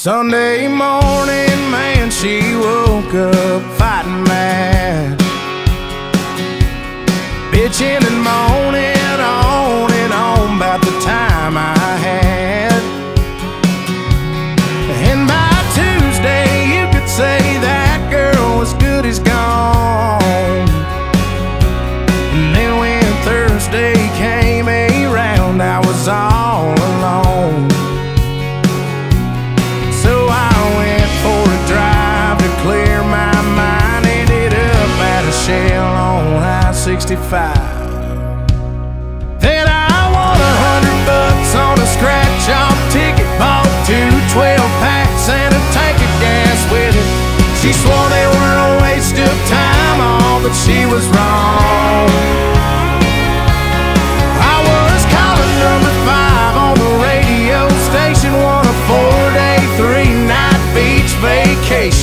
Sunday morning, man, she woke up fighting mad, bitching and moaning on about the time I had. And by Tuesday you could say that girl was good as gone. And then when Thursday came around, I was all alone. So I went for a drive to clear my mind. Ended up at a Shell on I-65. Then I won $100 on a scratch-off ticket, bought 2 12-packs and a tank of gas with it. She swore they were a waste of time, all, but she was wrong. I was calling number 5 on the radio station, won a 4-day, 3-night beach vacation.